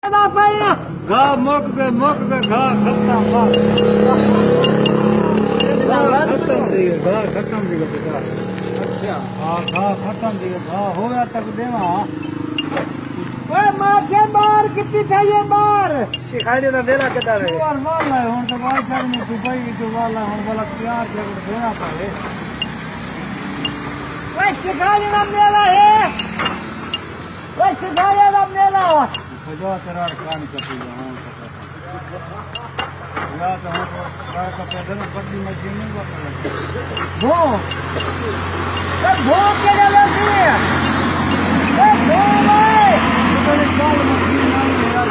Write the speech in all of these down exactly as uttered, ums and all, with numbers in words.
ना पाई घा मुक गए मुक गए घा खत्म घा खत्म थी घा खत्म थी बेटा। अच्छा हाँ घा खत्म थी घा होया तक देवा ओए माथे बार कितनी चाहिए बार सिखाने का मेरा कितना रहे और मार लाए हुन तो भाई कर में तू भाई तो वाला हुन वाला प्यार से देना पड़े। ओए सिखाने का मेरा है ओए सिखाने का मेरा सजा तेरा कान कपी हूं या तो हम कार का पैदल बड़ी मशीन नहीं वो वो सब वो के डाले दिए ए वो भाई तो साल मशीन नहीं है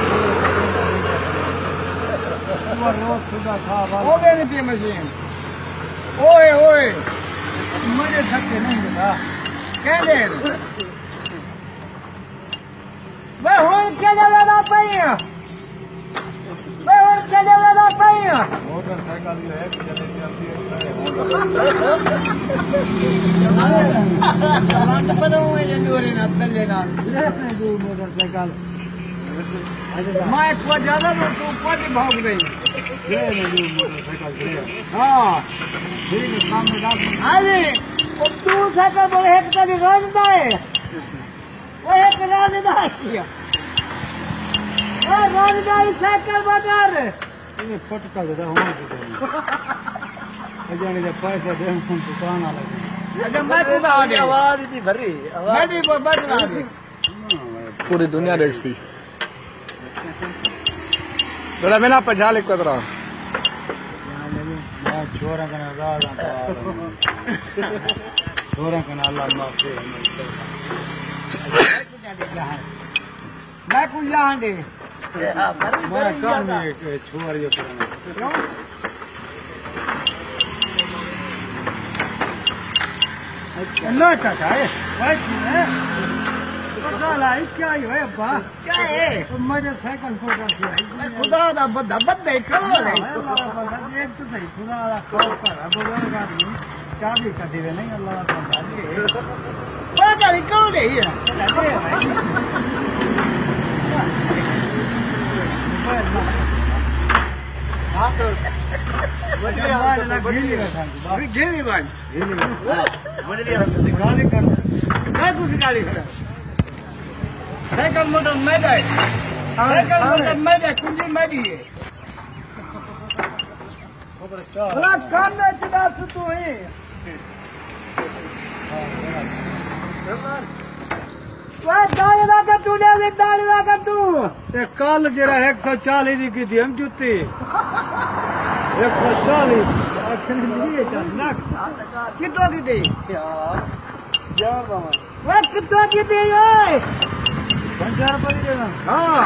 वो रोज सुबह खा वाला वो भी नहीं मशीन ओए ओए मुझे थके नहीं बेटा कह दे वे हुन के डाले ना पाई वे हुन के डाले ना पाई मोटरसाइकिल जो है चले चलती है चलान पड़ो है जंदूरी ना तले ना लेने जो मोटरसाइकिल मैं को ज्यादा तो तू पद भाग गई लेने जो मोटरसाइकिल ले हां ठीक है सामने डाल अरे वो तू साइकिल बोले एक कभी राजदा है वो एक राजदा है वो राजदा साइकिल बाजार ये फटका दे रहा हूं अजाने जब पैसा दे हम दुकान आ लगे अच्छा मैं तो आ गया आवाज इतनी भरी मैं भी बच रहा हूं पूरी दुनिया देखती बड़ा मेरा पछाले कतरा मैं छोरा का नाल छोरा का नाल माफी मैं को यहां दे मैं काम में छोर ये करना लो चाचा है है गाला क्या है अब्बा क्या है मुझे साइकिल फोटो खुदा दा बद्दा बद्दा करो रे एक तो सही खुदा दा खौफ कर बुजुर्ग आदमी चाबी का दे नहीं अल्लाह का बाजी वो गाड़ी कौन है ये हां तो बढ़िया वाला गिली रखा गिली बन गिली बढ़िया गाड़ी कर मैं कुछ गाड़ी कर साइकिल मोटर मैं दे साइकिल मोटर मैं दे कुंजी मैं दी है बड़ा काम में चला तू है वो दाल लगा तू ले दाल लगा तू ते कल जरा एक सौ चालीस की थी हम जूती एक सौ चालीस अखन दिए चल ना कितो की दे यार यार बाबा वो कितो की दे ओए पंजा रुपये देना हां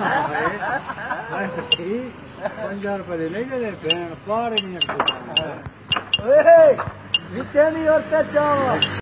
पंजा रुपये नहीं दे भेड़ पार नहीं ओए नीचे नहीं और पे चाव